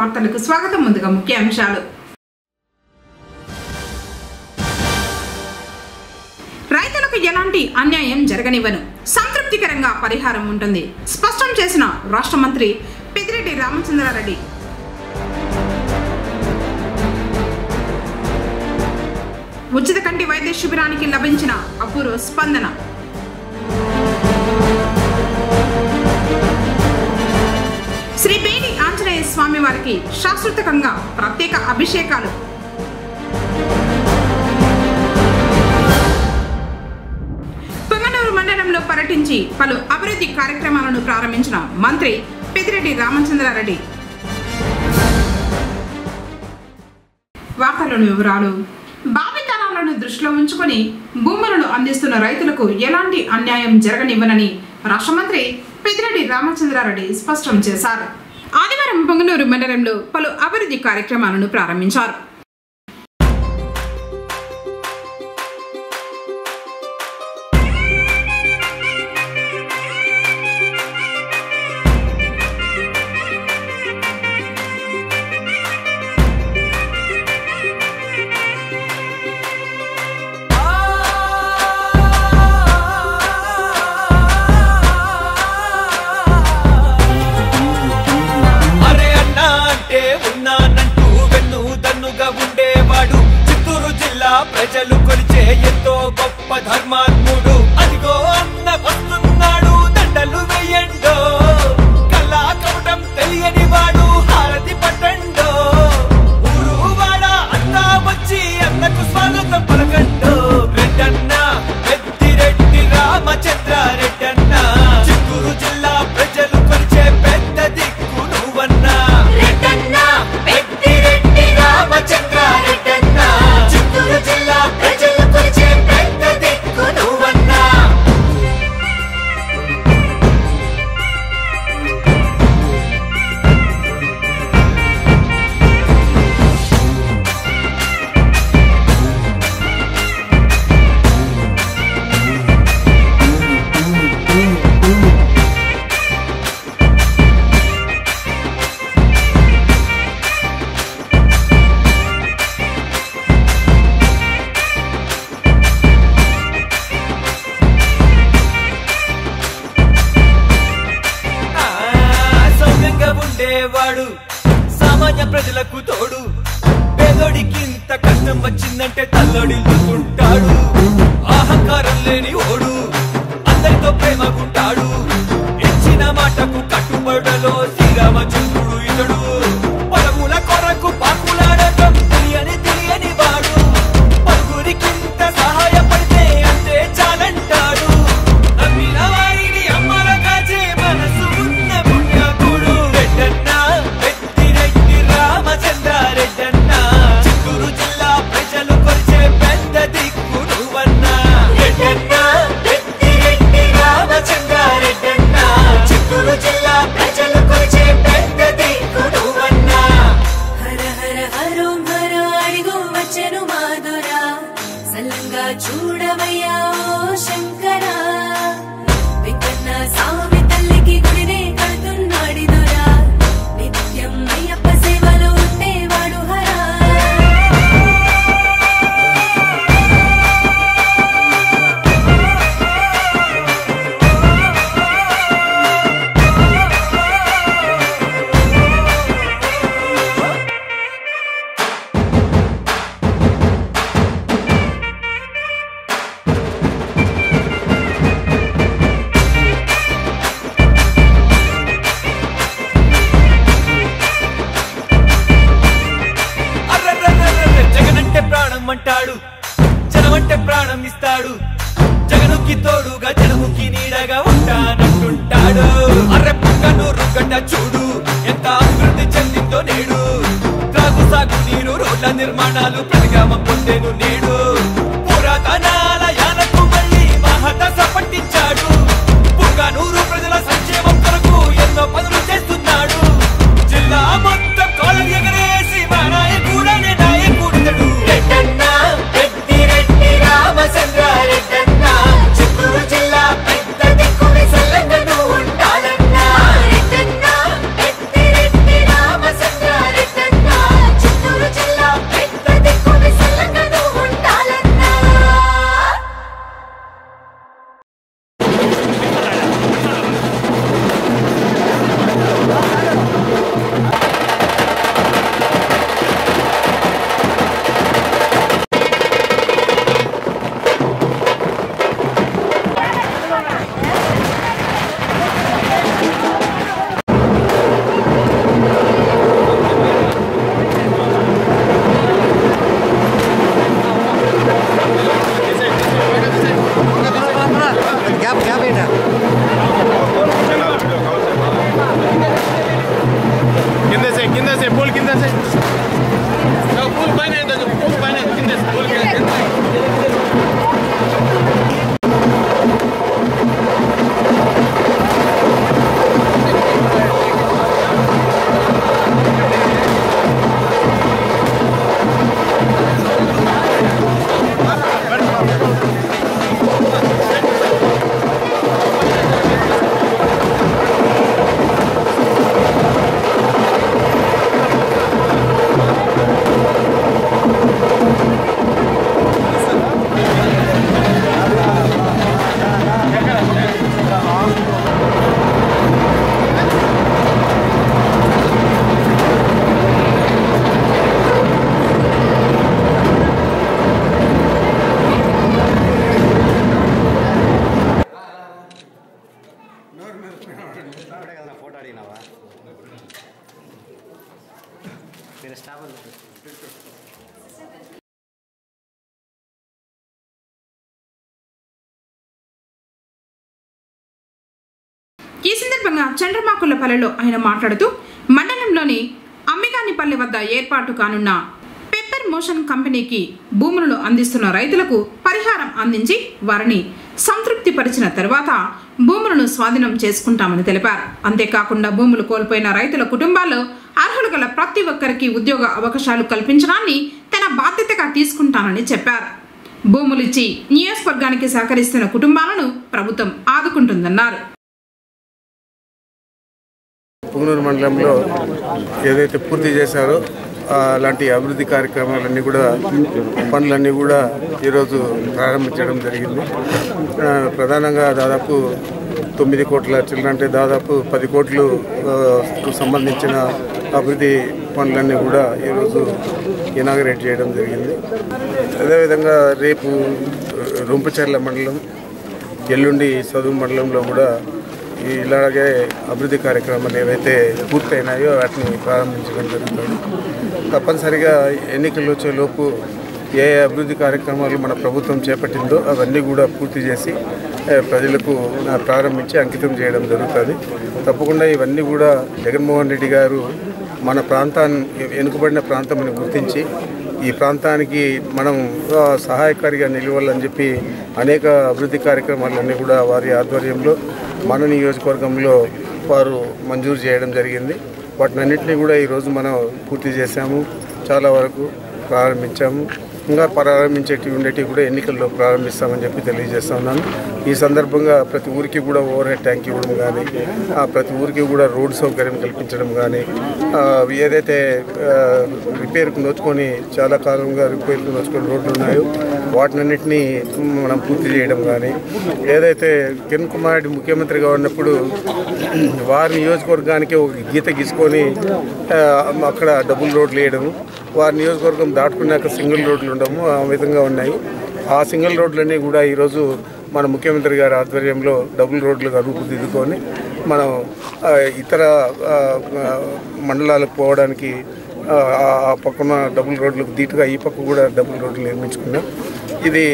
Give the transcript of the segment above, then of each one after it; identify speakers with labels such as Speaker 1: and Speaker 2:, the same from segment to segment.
Speaker 1: వార్తలకు స్వాగతం. ముందుగా ముఖ్య అంశాలు. రైతులకు ఎలాంటి అన్యాయం జరగనివ్వను, సంతృప్తికరంగా పరిహారం ఉంటుంది స్పష్టం చేసిన రాష్ట్ర మంత్రి పెద్దిరెడ్డి రామచంద్రారెడ్డి. ఉచిత కంటి వైద్య శిబిరానికి లభించిన అపూర్వ స్పందన. శ్రీ పేడి ఆంజనేయ స్వామి వారికి శాశ్వతంగా ప్రత్యేక అభిషేకాలు. పొంగనూరు మండలంలో పర్యటించి పలు అభివృద్ధి కార్యక్రమాలను ప్రారంభించిన మంత్రి పెద్దిరెడ్డి రామచంద్రారెడ్డి. వార్తల్లోని వివరాలు. భావితరాలను దృష్టిలో ఉంచుకొని భూములను అందిస్తున్న రైతులకు ఎలాంటి అన్యాయం జరగనివ్వనని రాష్ట్ర మంత్రి పెద్దిరెడ్డి రామచంద్రారెడ్డి స్పష్టం చేశారు. ఆదివారం పొంగనూరు మండలంలో పలు అభివృద్ధి కార్యక్రమాలను ప్రారంభించారు.
Speaker 2: ప్రజలు కొలిచే ఎంతో గొప్ప ధర్మాత్ముడు అదిగో అన్న వస్తున్నాడు, దండలు వేయండో, కల్లా కవటం తెలియని వాడు హారతి పట్టండో, ఊరు వాడ అంతా వచ్చి అన్నకు స్వాగతం పలకండో. రెడ్డన్న పెద్దిరెడ్డి రామచంద్రారెడ్డన్న, చిత్తూరు జిల్లా ప్రజలు కొలిచే పెద్ద దిక్కు నువ్వన్నా. రెడ్డన్న పెద్దిరెడ్డి రామచంద్రారెడ్డన్న, చిత్తూరు జిల్లా ప్రజలు కొలిచే పెద్ద దిక్కు నువ్వన్నా. ఉండేవాడు సామాన్య ప్రజలకు తోడు, పేదోడికింత కష్టం వచ్చిందంటే తల్లడిల్లుకుంటాడు. అహంకారం లేని ఓడు అందరితో ప్రేమకుంటాడు, ఇచ్చిన మాటకు కట్టుబడులో శ్రీరామచంద్రుడు ఇతడు. పలువుల కొరకు పాకులాడటం తెలియని వాడు, పలువురికింత సహాయపడితే అంతే చాలంటాడు. నమ్మిన వారిని అమ్మల కాచే మనసు ఉన్న పుణ్యాకుడు. రెడ్డన్న పెద్దిరెడ్డి రామచంద్రారెడ్డన్న, చిత్తూరు జిల్లా ప్రజలు కొలిచే పెద్ద దిక్కు నువ్వన్నా. రెడ్డన్న పెద్దిరెడ్డి రామచంద్రారెడ్డన్న, చిత్తూరు జిల్లా ప్రజలు కొలిచే పెద్ద దిక్కు నువ్వన్నా.
Speaker 3: హర హర హరోం హర అడిగో వచ్చెను మాధురా, సల్లంగా చూడవయ్యా ఓ శంకరా. వెంకన్న స్వామి తల్లికి గుడినే కడుతున్నాడిదురా, నిత్యం అయ్యప్ప సేవలో ఉండేవాడు హరా.
Speaker 2: జగనంటే ప్రాణం అంటాడు, జనమంటే ప్రాణం ఇస్తాడు, జగనుకి తోడుగా జనముకి నీడగా ఉంటానంటుంటాడు. అర్రె పొంగనూరు గడ్డ చూడు ఎంత అభివృద్ధి చెందిందో నేడు, త్రాగు సాగు నీరు రోడ్ల నిర్మాణాలు ప్రతిగామం పొందేను నేడు. పురాతనాలయాలకు మళ్ళీ మహదశ పట్టించాడు, పొంగనూరు ప్రజల సంక్షేమం కొరకు ఎన్నో పనులు చేస్తున్నాడు. జిల్లా మొత్తం కాలం ఎగరేసి మా నాయకుడనే నాయకుడితడు. రెడ్డన్న పెద్దిరెడ్డి రామచంద్రారెడ్డన్న, చిత్తూరు జిల్లా పెద్ద దిక్కుని సల్లంగా నువ్వు ఉండాలన్నా. రెడ్డన్న పెద్దిరెడ్డి రామచంద్రారెడ్డన్న,
Speaker 4: क्या बेटा
Speaker 5: కింద से पुल కింద से पुल పైన पुल పైన కింద से पुल
Speaker 4: फोटो अड़ीनावा मेरे स्टाफ
Speaker 1: ఈ సందర్భంగా చంద్రమాకులపల్లెలో ఆయన మాట్లాడుతూ మండలంలోని అమ్మిగానిపల్లి వద్ద ఏర్పాటు కానున్న పెప్పర్ మోషన్ కంపెనీకి భూములను అందిస్తున్న రైతులకు పరిహారం అందించి వారిని సంతృప్తిపరిచిన తర్వాత భూములను స్వాధీనం చేసుకుంటామని తెలిపారు. అంతేకాకుండా భూములు కోల్పోయిన రైతుల కుటుంబాల్లో అర్హులు గల ప్రతి ఒక్కరికి ఉద్యోగ అవకాశాలు కల్పించడాన్ని తన బాధ్యతగా తీసుకుంటానని చెప్పారు. భూములిచ్చి నియోజకవర్గానికి సహకరిస్తున్న కుటుంబాలను ప్రభుత్వం ఆదుకుంటుందన్నారు.
Speaker 6: పుంగనూరు మండలంలో ఏదైతే పూర్తి చేశారో అలాంటి అభివృద్ధి కార్యక్రమాలన్నీ కూడా పనులన్నీ కూడా ఈరోజు ప్రారంభించడం జరిగింది. ప్రధానంగా దాదాపు 9 కోట్ల చిల్లర అంటే దాదాపు 10 కోట్లకు సంబంధించిన అభివృద్ధి పనులన్నీ కూడా ఈరోజు ఇనాగరేట్ చేయడం జరిగింది. అదేవిధంగా రేపు రొంపచెర్ల మండలం, ఎల్లుండి సదువు మండలంలో కూడా ఇలాగే అభివృద్ధి కార్యక్రమాలు ఏవైతే పూర్తయినాయో వాటిని ప్రారంభించడం జరుగుతుంది. తప్పనిసరిగా ఎన్నికలు వచ్చేలోపు ఏ అభివృద్ధి కార్యక్రమాలు మన ప్రభుత్వం చేపట్టిందో అవన్నీ కూడా పూర్తి చేసి ప్రజలకు ప్రారంభించి అంకితం చేయడం జరుగుతుంది. తప్పకుండా ఇవన్నీ కూడా జగన్మోహన్ రెడ్డి గారు మన ప్రాంతాన్ని వెనుకబడిన ప్రాంతాన్ని గుర్తించి ఈ ప్రాంతానికి మనం సహాయకారిగా నిలవాలని చెప్పి అనేక అభివృద్ధి కార్యక్రమాలన్నీ కూడా వారి ఆధ్వర్యంలో మన నియోజకవర్గంలో వారు మంజూరు చేయడం జరిగింది. వాటినన్నింటినీ కూడా ఈరోజు మనం పూర్తి చేశాము, చాలా వరకు ప్రారంభించాము. ఇంకా ప్రారంభించేటివి ఉండేటివి కూడా ఎన్నికల్లో ప్రారంభిస్తామని చెప్పి తెలియజేస్తా ఉన్నాను. ఈ సందర్భంగా ప్రతి ఊరికి కూడా ఓవర్ హెడ్ ట్యాంక్ ఇవ్వడం కానీ, ప్రతి ఊరికి కూడా రోడ్డు సౌకర్యం కల్పించడం కానీ, ఏదైతే రిపేర్కు నోచుకొని చాలా కాలంగా రిపేర్కు నోచుకొని రోడ్లు ఉన్నాయో వాటినన్నింటినీ మనం పూర్తి చేయడం కానీ, ఏదైతే కిరణ్ కుమార్ రెడ్డి ముఖ్యమంత్రిగా ఉన్నప్పుడు వారి నియోజకవర్గానికి ఒక గీత గీసుకొని అక్కడ డబుల్ రోడ్లు వేయడము, వారి నియోజకవర్గం దాటుకున్నాక సింగిల్ రోడ్లు ఉండము ఆ విధంగా ఉన్నాయి. ఆ సింగిల్ రోడ్లన్నీ కూడా ఈరోజు మన ముఖ్యమంత్రి గారి ఆధ్వర్యంలో డబుల్ రోడ్లుగా రూపుదిద్దుకొని మనం ఇతర మండలాలకు పోవడానికి ఆ పక్కన డబుల్ రోడ్లకు దీటుగా ఈ పక్క కూడా డబుల్ రోడ్లు నిర్మించుకున్నాం. ఇది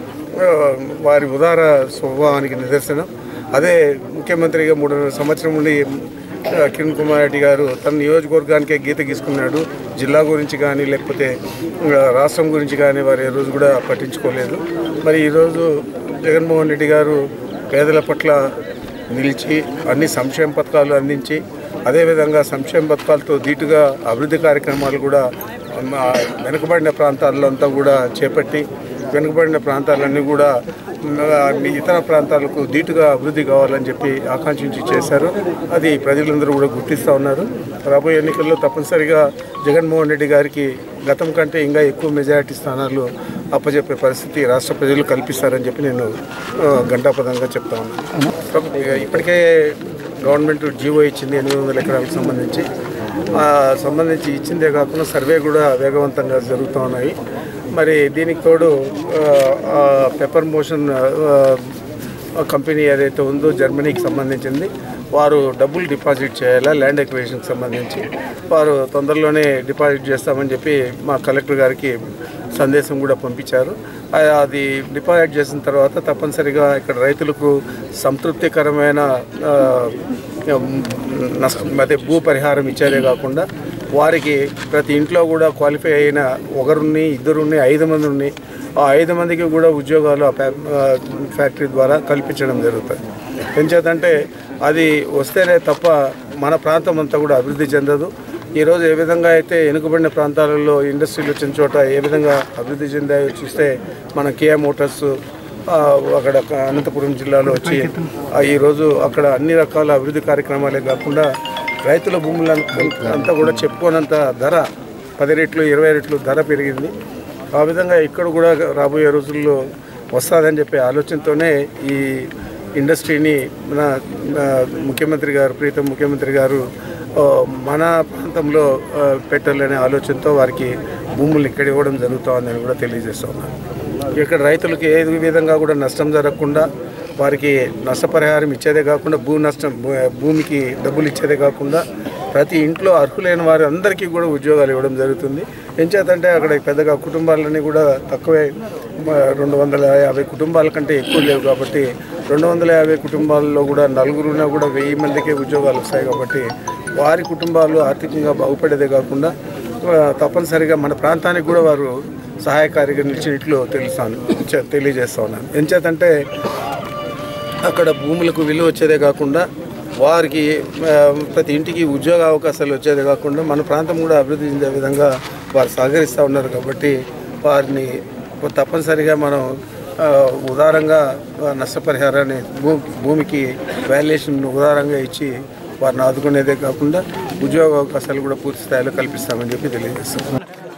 Speaker 6: వారి ఉదార స్వభావానికి నిదర్శనం. అదే ముఖ్యమంత్రిగా 3.5 సంవత్సరం నుండి కిరణ్ కుమార్ రెడ్డి గారు తన నియోజకవర్గానికే గీత గీసుకున్నాడు. జిల్లా గురించి కానీ లేకపోతే రాష్ట్రం గురించి కానీ వారు ఏ రోజు కూడా పట్టించుకోలేదు. మరి ఈరోజు జగన్మోహన్ రెడ్డి గారు పేదల పట్ల నిలిచి అన్ని సంక్షేమ పథకాలు అందించి అదేవిధంగా సంక్షేమ పథకాలతో దీటుగా అభివృద్ధి కార్యక్రమాలు కూడా వెనుకబడిన ప్రాంతాల్లో అంతా కూడా చేపట్టి వెనుకబడిన ప్రాంతాలన్నీ కూడా ఇతర ప్రాంతాలకు దీటుగా అభివృద్ధి కావాలని చెప్పి ఆకాంక్షించి చేశారు. అది ప్రజలందరూ కూడా గుర్తిస్తూ ఉన్నారు. రాబోయే ఎన్నికల్లో తప్పనిసరిగా జగన్మోహన్ రెడ్డి గారికి గతం కంటే ఇంకా ఎక్కువ మెజారిటీ స్థానాలు అప్పచెప్పే పరిస్థితి రాష్ట్ర ప్రజలు కల్పిస్తారని చెప్పి నేను ఘంటాపదంగా చెప్తా ఉన్నాను. ఇప్పటికే గవర్నమెంట్ జీవో ఇచ్చింది 800 ఎకరాలకు సంబంధించి ఇచ్చిందే కాకుండా సర్వే కూడా వేగవంతంగా జరుగుతూ ఉన్నాయి. మరి దీనికి తోడు పెప్పర్ మోషన్ కంపెనీ ఏదైతే ఉందో జర్మనీకి సంబంధించింది వారు డబ్బులు డిపాజిట్ చేయాలా ల్యాండ్ ఎక్విజిషన్కి సంబంధించి వారు తొందరలోనే డిపాజిట్ చేస్తామని చెప్పి మా కలెక్టర్ గారికి సందేశం కూడా పంపించారు. అది డిపాజిట్ చేసిన తర్వాత తప్పనిసరిగా ఇక్కడ రైతులకు సంతృప్తికరమైన అదే భూ పరిహారం ఇచ్చేదే కాకుండా వారికి ప్రతి ఇంట్లో కూడా క్వాలిఫై అయిన ఒకరుని, ఇద్దరుని, 5 మంది ఆ 5 మందికి కూడా ఉద్యోగాలు ఫ్యాక్టరీ ద్వారా కల్పించడం జరుగుతుంది. ఎంచేతంటే అది వస్తేనే తప్ప మన ప్రాంతం అంతా కూడా అభివృద్ధి చెందదు. ఈరోజు ఏ విధంగా అయితే వెనుకబడిన ప్రాంతాలలో ఇండస్ట్రీలు వచ్చిన చోట ఏ విధంగా అభివృద్ధి చెందాయో చూస్తే మన కియా మోటార్స్ అక్కడ అనంతపురం జిల్లాలో వచ్చి ఈరోజు అక్కడ అన్ని రకాల అభివృద్ధి కార్యక్రమాలే కాకుండా రైతుల భూములను అంతా కూడా చెప్పుకోనంత ధర 10 రెట్లు 20 రెట్లు ధర పెరిగింది. ఆ విధంగా ఇక్కడ కూడా రాబోయే రోజుల్లో వస్తుందని చెప్పే ఆలోచనతోనే ఈ ఇండస్ట్రీని మన ముఖ్యమంత్రి గారు, ప్రీతం ముఖ్యమంత్రి గారు మన ప్రాంతంలో పెట్టాలనే ఆలోచనతో వారికి భూములు ఇక్కడ ఇవ్వడం జరుగుతుందని కూడా తెలియజేస్తా ఉన్నాను. ఇక్కడ రైతులకు ఏ విధంగా కూడా నష్టం జరగకుండా వారికి నష్టపరిహారం ఇచ్చేదే కాకుండా భూమికి డబ్బులు ఇచ్చేదే కాకుండా ప్రతి ఇంట్లో అర్హులైన వారి అందరికీ కూడా ఉద్యోగాలు ఇవ్వడం జరుగుతుంది. ఎంచేతంటే అక్కడ పెద్దగా కుటుంబాలన్నీ కూడా తక్కువే, 250 కుటుంబాల కంటే ఎక్కువ లేవు కాబట్టి 250 కుటుంబాల్లో కూడా నలుగురున్నా కూడా 1000 మందికే ఉద్యోగాలు వస్తాయి. కాబట్టి వారి కుటుంబాలు ఆర్థికంగా బాగుపడేదే కాకుండా తప్పనిసరిగా మన ప్రాంతానికి కూడా వారు సహాయకారిగా నిలిచినట్లు తెలియజేస్తా ఉన్నాను. ఎంచేతంటే అక్కడ భూములకు విలువ వచ్చేదే కాకుండా వారికి ప్రతి ఇంటికి ఉద్యోగ అవకాశాలు వచ్చేదే కాకుండా మన ప్రాంతం కూడా అభివృద్ధి చెందే విధంగా వారు సహకరిస్తూ ఉన్నారు. కాబట్టి వారిని తప్పనిసరిగా మనం ఉదారంగా నష్టపరిహారాన్ని భూమికి వాల్యుయేషన్ ఉదారంగా ఇచ్చి వారిని ఆదుకునేదే కాకుండా ఉద్యోగ అవకాశాలు కూడా పూర్తి స్థాయిలో కల్పిస్తామని చెప్పి తెలియజేస్తున్నాం.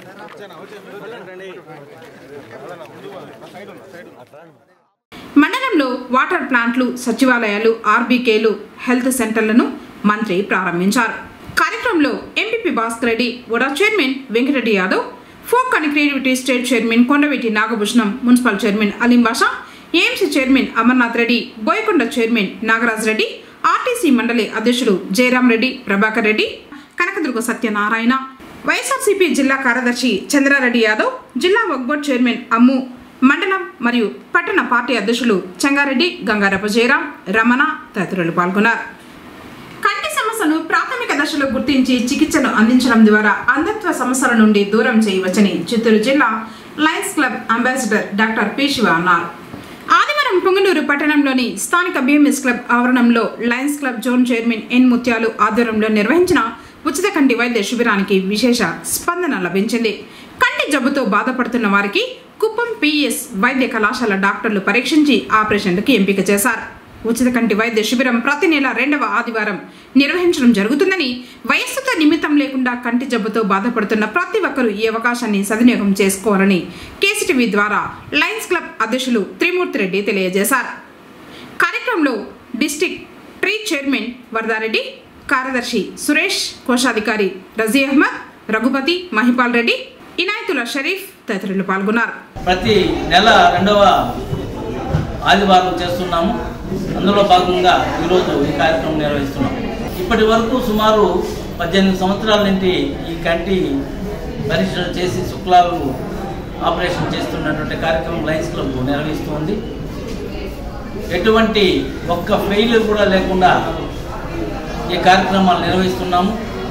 Speaker 1: మండలంలో వాటర్ ప్లాంట్లు, సచివాలయాలు, ఆర్బీకేలు, హెల్త్ సెంటర్లను మంత్రి ప్రారంభించారు. కార్యక్రమంలో ఎంపీపీ భాస్కర్ రెడ్డి, వడా chairman Venkatareddy Yadav, folk and creativity state chairman Kondaveeti Nagabhushanam, municipal chairman Aleem Basha, AMC chairman Amarnath Reddy, Boyakonda chairman Nagaraj Reddy, RTC మండలి అధ్యక్షుడు జయరాం రెడ్డి, ప్రభాకర్ రెడ్డి, కనకదుర్గ సత్యనారాయణ, వైఎస్ఆర్సీపీ జిల్లా కార్యదర్శి చంద్రారెడ్డి యాదవ్, జిల్లా వక్ఫ్ బోర్డు చైర్మన్ అమ్ము, మండలం మరియు పట్టణ పార్టీ అధ్యక్షులు చెంగారెడ్డి, గంగారప్ప జయరాం, రమణ తదితరులు పాల్గొన్నారు. కంటి సమస్యను ప్రాథమిక దశలో గుర్తించి చికిత్సను అందించడం ద్వారా అంధత్వ సమస్యల నుండి దూరం చేయవచ్చని చిత్తూరు జిల్లా lions club ambassador doctor P. Shiva అన్నారు. ఆదివారం పొంగనూరు పట్టణంలోని స్థానిక బిఎంఎస్ క్లబ్ ఆవరణంలో lions club zone chairman N Mutyalu ఆధ్వర్యంలో నిర్వహించిన ఉచిత కంటి వైద్య శిబిరానికి విశేష స్పందన లభించింది. కంటి జబ్బుతో బాధపడుతున్న వారికి కుప్పం పిఎస్ వైద్య కళాశాల డాక్టర్లు పరీక్షించి ఆపరేషన్లకు ఎంపిక చేశారు. ఉచిత కంటి వైద్య శిబిరం ప్రతి నెల 2వ ఆదివారం నిర్వహించడం జరుగుతుందని, వయస్సుతో నిమిత్తం లేకుండా కంటి జబ్బుతో బాధపడుతున్న ప్రతి ఒక్కరూ ఈ అవకాశాన్ని సద్వినియోగం చేసుకోవాలని కేసీటీవీ ద్వారా లయన్స్ క్లబ్ అధ్యక్షులు త్రిమూర్తి రెడ్డి తెలియజేశారు. కార్యక్రమంలో డిస్టిక్ ట్రీ చైర్మన్ వరదారెడ్డి, కార్యదర్శి సురేష్, కోశాధికారి రజీ అహ్మద్, రఘుపతి, మహిపాల్ రెడ్డి, ఇనాయతుల షరీఫ్ తదితరులు పాల్గొన్నారు.
Speaker 7: ప్రతి నెల 2వ ఆదివారం చేస్తున్నాము. అందులో భాగంగా ఈరోజు ఈ కార్యక్రమం నిర్వహిస్తున్నాం. ఇప్పటి వరకు సుమారు 18 సంవత్సరాల నుండి ఈ కంటి పరీక్షలు చేసి శుక్లాలు ఆపరేషన్ చేస్తున్నటువంటి కార్యక్రమం లయన్స్ క్లబ్ నిర్వహిస్తుంది. ఎటువంటి ఒక్క ఫెయిల్యూర్ కూడా లేకుండా ఈ కార్యక్రమాలు నిర్వహిస్తున్నాము.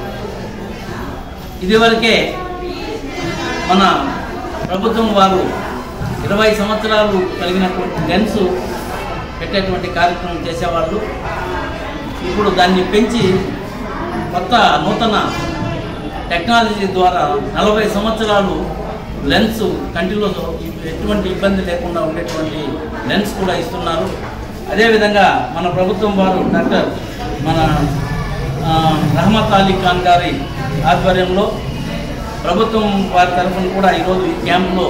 Speaker 7: ఇదివరకే మన ప్రభుత్వం వారు 20 సంవత్సరాలు కలిగినటువంటి లెన్స్ పెట్టేటువంటి కార్యక్రమం చేసేవాళ్ళు. ఇప్పుడు దాన్ని పెంచి కొత్త నూతన టెక్నాలజీ ద్వారా 40 సంవత్సరాలు లెన్స్ కంటిలో ఎటువంటి ఇబ్బంది లేకుండా ఉండేటువంటి లెన్స్ కూడా ఇస్తున్నారు. అదేవిధంగా మన ప్రభుత్వం వారు డాక్టర్ మన రహమత్ అలీ ఖాన్ గారి ఆధ్వర్యంలో ప్రభుత్వం వారి తరఫున కూడా ఈరోజు ఈ క్యాంపులో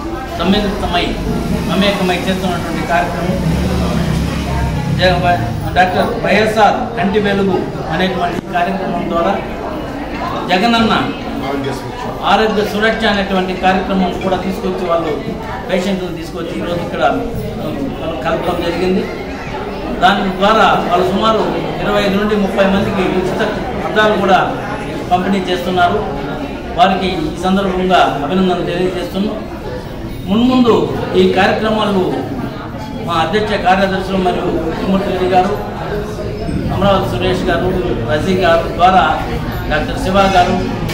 Speaker 7: మమేకమై చేస్తున్నటువంటి కార్యక్రమం డాక్టర్ వైఎస్ఆర్ కంటి వెలుగు అనేటువంటి కార్యక్రమం ద్వారా జగనన్న ఆరోగ్య సురక్ష అనేటువంటి కార్యక్రమం కూడా తీసుకొచ్చి వాళ్ళు పేషెంట్లను తీసుకొచ్చి ఈరోజు ఇక్కడ కలపడం జరిగింది. దాని ద్వారా వాళ్ళు సుమారు 25 నుండి 30 మందికి ఉచిత అద్దాలు కూడా పంపిణీ చేస్తున్నారు. వారికి ఈ సందర్భంగా అభినందనలు తెలియజేస్తున్నాం. మున్ముందు ఈ కార్యక్రమాలు మా అధ్యక్ష కార్యదర్శులు మరియు తిరుమూర్తి రెడ్డి గారు, అమరావతి సురేష్ గారు, రజీ గారు ద్వారా డాక్టర్ శివ గారు,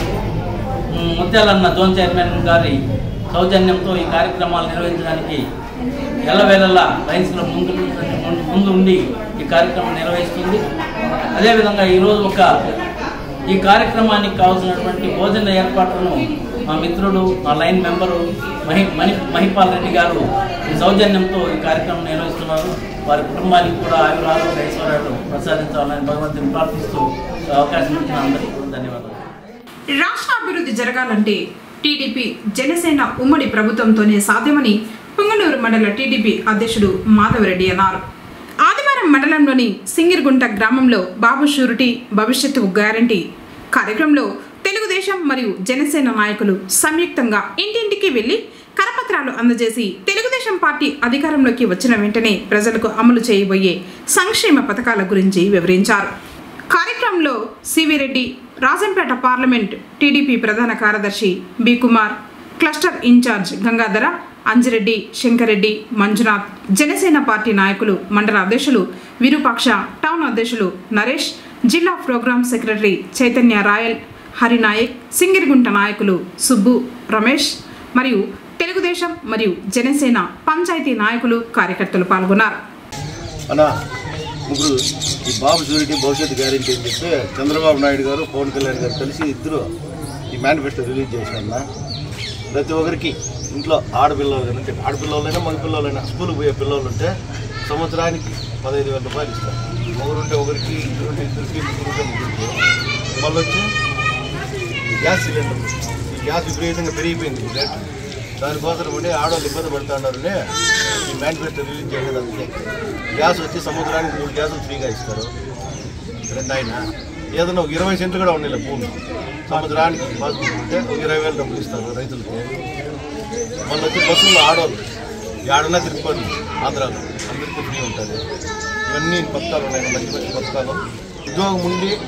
Speaker 7: ముత్యాలన్న జోన్ చైర్మన్ గారి సౌజన్యంతో ఈ కార్యక్రమాలు నిర్వహించడానికి ఎల్లవేళలా లయన్స్ క్లబ్ ముందు ఉండి ఈ కార్యక్రమం నిర్వహిస్తుంది. అదేవిధంగా ఈరోజు ఈ కార్యక్రమానికి కావాల్సినటువంటి భోజన ఏర్పాట్లను మా మిత్రుడు, మా లైన్ మెంబరు మహిపాల్ రెడ్డి గారు ఈ సౌజన్యంతో ఈ కార్యక్రమం నిర్వహిస్తున్నారు. వారి కుటుంబానికి కూడా ఆయురాలు ఐశ్వర్యాలు ప్రసాదించాలని భగవంతుని ప్రార్థిస్తూ అవకాశం ఇచ్చిన అందరికీ ధన్యవాదాలు.
Speaker 1: రాష్ట్ర అభివృద్ధి జరగాలంటే టీడీపీ జనసేన ఉమ్మడి ప్రభుత్వంతోనే సాధ్యమని పుంగనూరు మండల టీడీపీ అధ్యక్షుడు మాధవరెడ్డి అన్నారు. ఆదివారం మండలంలోని సింగిర్గుంట గ్రామంలో బాబు షూరిటీ భవిష్యత్తు గ్యారంటీ కార్యక్రమంలో తెలుగుదేశం మరియు జనసేన నాయకులు సంయుక్తంగా ఇంటింటికి వెళ్లి కరపత్రాలు అందజేసి తెలుగుదేశం పార్టీ అధికారంలోకి వచ్చిన వెంటనే ప్రజలకు అమలు చేయబోయే సంక్షేమ పథకాల గురించి వివరించారు. కార్యక్రమంలో సివిరెడ్డి, రాజంపేట పార్లమెంట్ టీడీపీ ప్రధాన కార్యదర్శి B Kumar, cluster incharge Gangadhara, Anjireddy, Shankareddy, Manjunath, Janasena party నాయకులు, మండల అధ్యక్షులు విరూపాక్ష, టౌన్ అధ్యక్షులు నరేష్, జిల్లా ప్రోగ్రామ్ సెక్రటరీ చైతన్య రాయల్, హరినాయక్, సింగిరిగుంట నాయకులు సుబ్బు, రమేష్ మరియు తెలుగుదేశం మరియు జనసేన పంచాయతీ నాయకులు, కార్యకర్తలు పాల్గొన్నారు.
Speaker 8: ముగ్గురు ఈ బాబు షూరిటీ భవిష్యత్తు గ్యారెంటీ అని చెప్తే చంద్రబాబు నాయుడు గారు, పవన్ కళ్యాణ్ గారు కలిసి ఇద్దరు ఈ మేనిఫెస్టో రిలీజ్ చేశారన్న. ప్రతి ఒక్కరికి ఇంట్లో ఆడపిల్లలు అంటే ఆడపిల్లలైనా మగ పిల్లలైనా స్కూల్కి పోయే పిల్లలు ఉంటే సంవత్సరానికి 15,000 రూపాయలు ఇస్తారు. ఒకరుంటే ఒకరికి, ఇద్దరుంటే ఇద్దరికి, ముగ్గురుంటే ముగ్గురికి. మళ్ళీ వచ్చి గ్యాస్ సిలిండర్, ఈ గ్యాస్ విపరీతంగా పెరిగిపోయింది రేట్. దానికోసం ఉండి ఆడవాళ్ళు ఇబ్బంది పడుతున్నారని ఈ మేనిఫెస్టో రిలీజ్ చేసేదానికి గ్యాస్ వచ్చి సంవత్సరానికి 3 గ్యాసులు ఫ్రీగా ఇస్తారు. ఆయన ఏదైనా ఒక 20 సెంట్లు కూడా ఉండేలే భూమి సంవత్సరానికి పాస్బుక్ ఉంటే ఒక 20,000 డబ్బులు ఇస్తారు రైతులకి. మళ్ళీ వచ్చి బస్సుల్లో ఆడవాళ్ళు ఏడన్నా తిరుపతి ఆంధ్రాలో అందరికీ ఫ్రీ ఉంటుంది. ఇవన్నీ పథకాలు ఉన్నాయి, మంచి మంచి పథకాలు. ఉద్యోగం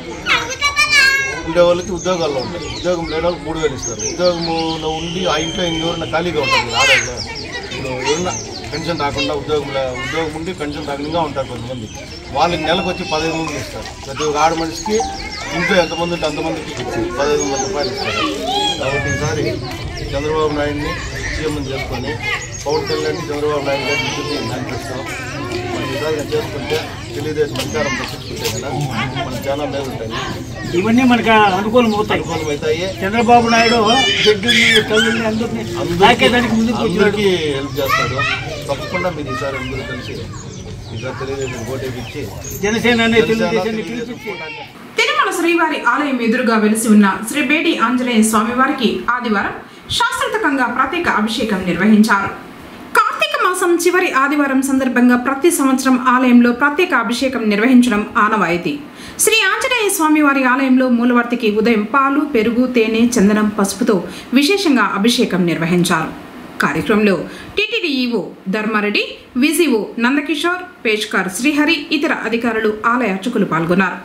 Speaker 8: ఉండే వాళ్ళకి ఉద్యోగాల్లో ఉంటాయి, ఉద్యోగం లేని వాళ్ళకి 3,000 ఇస్తారు. ఉద్యోగంలో ఉండి ఆ ఇంట్లో ఎవరైనా ఖాళీగా ఉంటుంది ఆడవాళ్ళు, ఇప్పుడు ఎవరన్నా పెన్షన్ రాకుండా ఉద్యోగం ఉండి పెన్షన్ రాకుండా ఉంటారు కొంతమంది, వాళ్ళకి నెలకు వచ్చి 15,000 ఇస్తారు. ప్రతి ఒక్క ఆడ మనిషికి ఇంట్లో ఎంతమంది ఉంటే అంతమందికి 15,000 రూపాయలు ఇస్తారు. కాబట్టి ఈసారి చంద్రబాబు నాయుడిని సీఎం చేసుకొని పవన్ కళ్యాణ్ చంద్రబాబు నాయుడు గారు దిగుతుంది మేనిఫెస్టో మనం ఈసారి చేసుకుంటే తెలుగుదేశం అధికారం దర్శించుకుంటే కదా మనకు చాలా మేలు ఉంటాయి.
Speaker 7: ఇవన్నీ మనకు అనుకూలమవుతాయి. చంద్రబాబు నాయుడు
Speaker 8: అందరికీ హెల్ప్ చేస్తాడు. తప్పకుండా మీరు ఈసారి అందరూ కలిసి ఈసారి తెలుగుదేశం ఓటేపించి జనసేన
Speaker 1: తిరుమల శ్రీవారి ఆలయం ఎదురుగా వెలిసి ఉన్న శ్రీ బేడి ఆంజనేయ స్వామివారికి ఆదివారం శాస్త్రోక్తంగా ప్రత్యేక అభిషేకం నిర్వహించారు. కార్తీక మాసం చివరి ఆదివారం సందర్భంగా ప్రతి సంవత్సరం ఆలయంలో ప్రత్యేక అభిషేకం నిర్వహించడం ఆనవాయితీ. శ్రీ ఆంజనేయ స్వామివారి ఆలయంలో మూలవర్తికి ఉదయం పాలు, పెరుగు, తేనె, చందనం, పసుపుతో విశేషంగా అభిషేకం నిర్వహించారు. కార్యక్రమంలో TTD EO Dharmareddy, VCO Nandakishore, పేజ్కార్ శ్రీహరి, ఇతర అధికారులు, ఆలయ అర్చకులు పాల్గొన్నారు.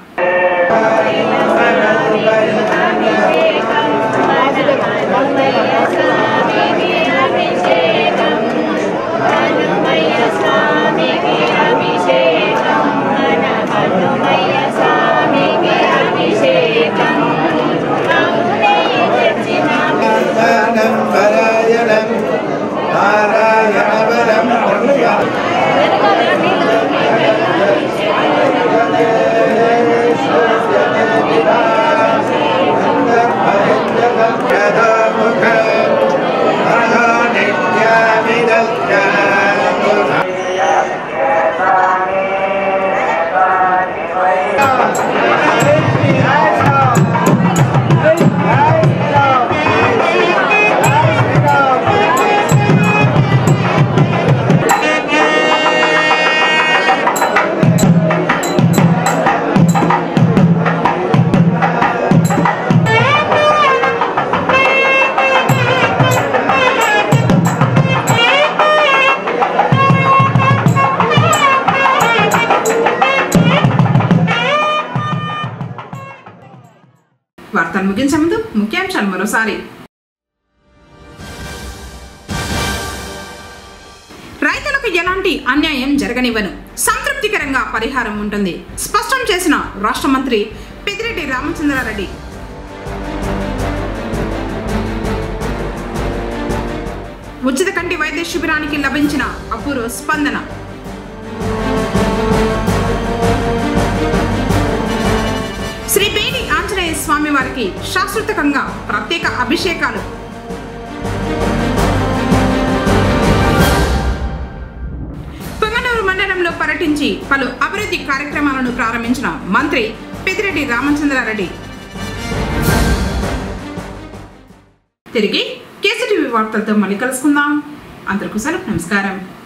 Speaker 1: వార్తలు ముగించే ముందు ముఖ్యాంశాలు మరోసారి. రైతులకు ఎలాంటి అన్యాయం జరగనివ్వను, సంతృప్తికరంగా పరిహారం ఉంటుంది స్పష్టం చేసిన రాష్ట్ర మంత్రి పెద్దిరెడ్డి రామచంద్రారెడ్డి. ఉచిత కంటి వైద్య శిబిరానికి లభించిన అపూర్వ స్పందన. శ్రీ పేడి ఆంజనేయ స్వామి వారికి శాశ్వతంగా ప్రత్యేక అభిషేకాలు. పొంగనూరు మండలంలో పర్యటించి పలు అభివృద్ధి కార్యక్రమాలను ప్రారంభించిన మంత్రి పెద్దిరెడ్డి రామచంద్రారెడ్డి. తిరిగి కేసీటీవీ వార్తలతో మళ్ళీ కలుసుకుందాం. అందరికీ నమస్కారం.